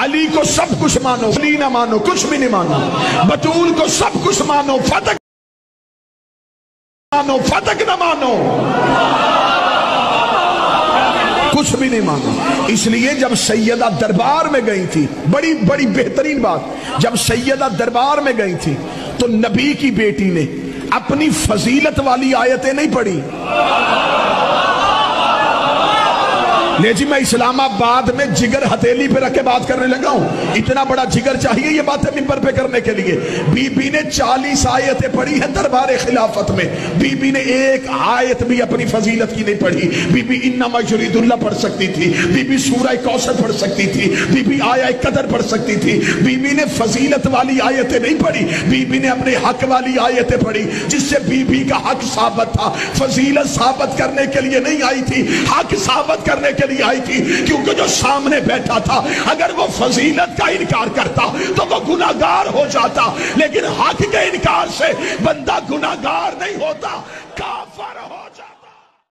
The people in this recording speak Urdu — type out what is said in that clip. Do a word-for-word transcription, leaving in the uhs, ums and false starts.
علی کو سب کچھ مانو، علی نہ مانو کچھ بھی نہیں مانو، بطول کو سب کچھ مانو، فتح مانو، فتح نہ مانو، کچھ بھی نہیں مانو۔ اس لیے جب سیدہ دربار میں گئی تھی، بڑی بڑی بہترین بات، جب سیدہ دربار میں گئی تھی تو نبی کی بیٹی نے اپنی فضیلت والی آیتیں نہیں پڑھی۔ لے جی میں اسلام آباد میں جگر ہتھیلی پہ رکھ کے بات کرنے لگا ہوں، اتنا بڑا جگر چاہیے یہ باتیں ممبر پہ کرنے کے لیے۔ بی بی نے چالیس آیتیں پڑھی ہیں دربار خلافت میں، بی بی نے ایک آیت بھی اپنی فضیلت کی نہیں پڑھی۔ بی بی انما یرید اللہ پڑھ سکتی تھی، بی بی سورہ کوثر پڑھ سکتی تھی، بی بی آیہ قدر پڑھ سکتی تھی، بی بی نے فضیلت والی آیتیں نہیں پڑھی، بی بی نے اپنے حق والی آیتیں پڑھی، جس سے بی بی کا حق ثابت تھا۔ فضیلت ثابت کرنے کے لیے نہیں آئی تھی، حق ثابت کرنے کے لیے آئی تھی، کیونکہ جو سامنے بیٹھا تھا اگر وہ فضیلت کا انکار کرتا تو وہ گناہگار ہو جاتا، لیکن حق کے انکار سے بندہ گناہگار نہیں ہوتا۔